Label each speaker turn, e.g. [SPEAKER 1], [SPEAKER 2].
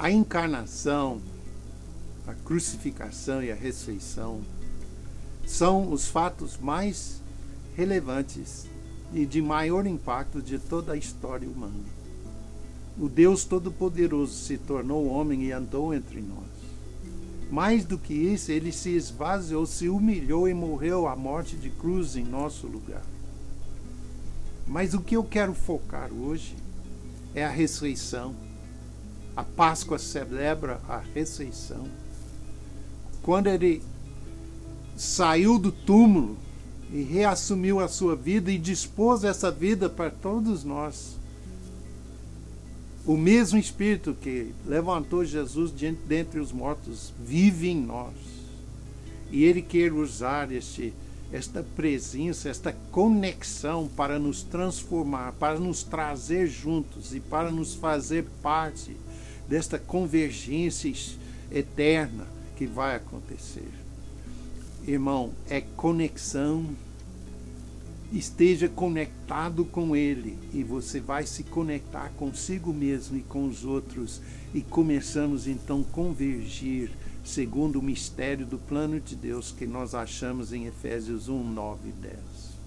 [SPEAKER 1] A encarnação, a crucificação e a ressurreição são os fatos mais relevantes e de maior impacto de toda a história humana. O Deus Todo-Poderoso se tornou homem e andou entre nós. Mais do que isso, ele se esvaziou, se humilhou e morreu a morte de cruz em nosso lugar. Mas o que eu quero focar hoje é a ressurreição. A Páscoa celebra a ressurreição. Quando ele saiu do túmulo e reassumiu a sua vida e dispôs essa vida para todos nós. O mesmo Espírito que levantou Jesus dentre os mortos vive em nós. E ele quer usar esta presença, esta conexão para nos transformar, para nos trazer juntos e para nos fazer parte desta convergência eterna que vai acontecer. Irmão, é conexão. Esteja conectado com Ele e você vai se conectar consigo mesmo e com os outros e começamos então a convergir segundo o mistério do plano de Deus que nós achamos em Efésios 1, 9 e 10.